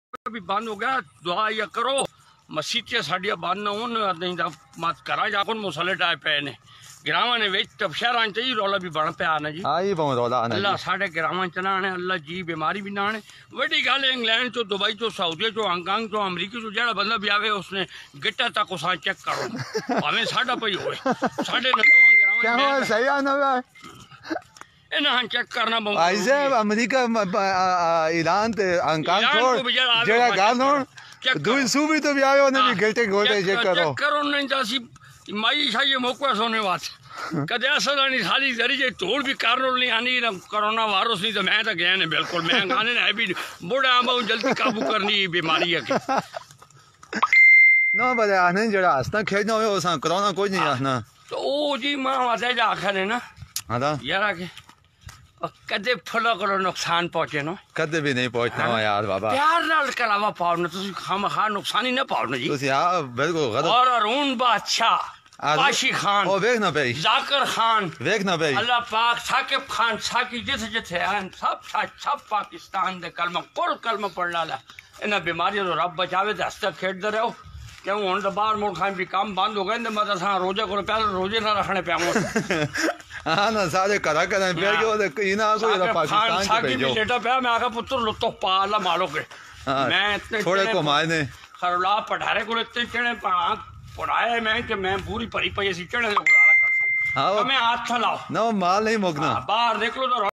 भी बंद हो गया, दुआ या करो मसीतियां साडियां बंद ना होन, नहीं तो मत करा जा कोन मसले टाए पे ने ग्रामां ने विच तब शहरां च ही रौला भी बन पिया ना जी। आई बहुत रौला आना अल्लाह साढ़े ग्रामां च ना आने, अल्लाह जी बीमारी भी ना आने। वड्डी गल है इंग्लैंड चो, दुबई चो, सऊदी चो, हांगकांग चो, अमरीका चो जेड़ा बंदा भी आवे उसने गिट्टा तक उसा चेक करो भावें साडा पई होवे साडे नदों ग्रामां सही आना इन्हां चेक करना बहुत भाई साहब अमेरिका ईरान ते हांगकांग छोड़ जेड़ा गाल होन दूई सूबी तो भी आवे उन्हें भी गिल्टे गोल्टे चेक करो नहीं जासी माई शाही मौका सोने वात कदे असल नहीं साली जरिए तोड़ भी करनो नहीं आनी ना कोरोना वायरस नहीं तो मैं तो गया ने बिल्कुल मैं गाने ने भी बूढ़ा आंबा जल्दी काबू करनी बीमारी है ना बड़े आने जेड़ा हंसना खेलना होवे ओसा कोरोना कोई नहीं आना तो ओ जी मां वाते जा आखरे ना हां यार के कदे फलो को नुकसान पहुंचे ना कदे भी नहीं पहुंचना यार बाबा प्यार नाल कलावा पाओ ना तुसी खामखा नुकसान ही ना पाओ ना जी तुसी हां बिल्कुल गलत और अरुण बादशाह पाशी खान ओ वेख ना भाई जाकिर खान वेख ना भाई अल्लाह पाक साकिब खान साकी जिथे जिथे आन सब पाकिस्तान दे कलमा कुल कलमा पढ़ लाला इन्हां बीमारियों तो रब बचावे ते हंसते खेडदे रहो क्यों हुण तो बाहर मुल्कां भी काम बंद हो गए मत असां रोजे को पहले रोजे ना रखने पे हाँ ना सारे करा करा पे गए इना कोई पाकिस्तान के भेजो बेटा पे मैं आका पुत्र लुत्तो पाला मारो के मैं इतने थोड़े को मायने खरला पढ़ारे को इतने चढ़े पढ़ाए मैं कि मैं पूरी भरी पई सी चढ़े गुजारा करता हूं हां मैं हाथ लाओ ना माल नहीं मुकना बाहर निकलो तो